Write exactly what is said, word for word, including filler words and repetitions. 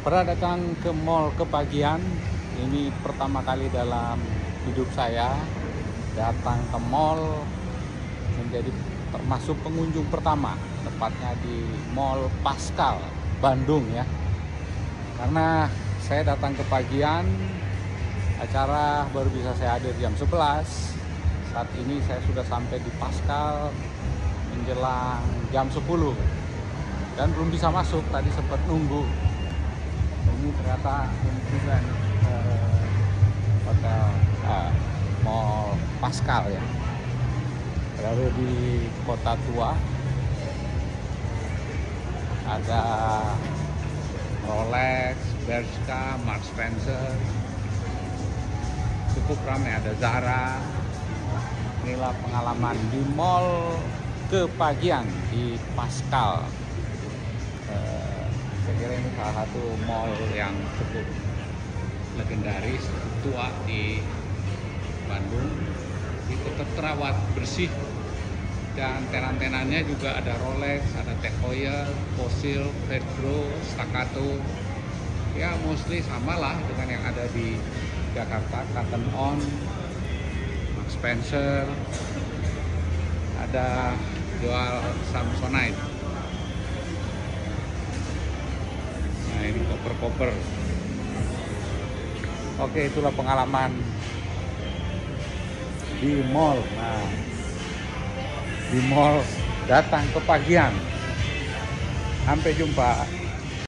Pernah datang ke mall Kepagian. Ini pertama kali dalam hidup saya datang ke mall, menjadi termasuk pengunjung pertama, tepatnya di Mall Pascal, Bandung ya. Karena saya datang ke Pagian, acara baru bisa saya hadir jam sebelas. Saat ini saya sudah sampai di Pascal menjelang jam sepuluh dan belum bisa masuk, tadi sempat nunggu. Ini ternyata kunjungan eh, hotel eh, Mall Pascal ya, berada di Kota Tua. Ada Rolex, Bershka, Marks Spencer, cukup ramai, ada Zara. Inilah pengalaman di Mall Kepagian di Pascal. Eh, saya kira ini salah satu mall yang cukup legendaris, tua di Bandung. Itu tetap terawat bersih, dan tenan-tenannya juga ada Rolex, ada Tag Heuer, Fossil, Pedro, Staccato. Ya mostly samalah dengan yang ada di Jakarta, Cotton On, Marks Spencer, ada jual Samsonite. Nah ini koper-koper. Oke, itulah pengalaman di mall. Nah, di mall datang ke Pagian. Sampai jumpa.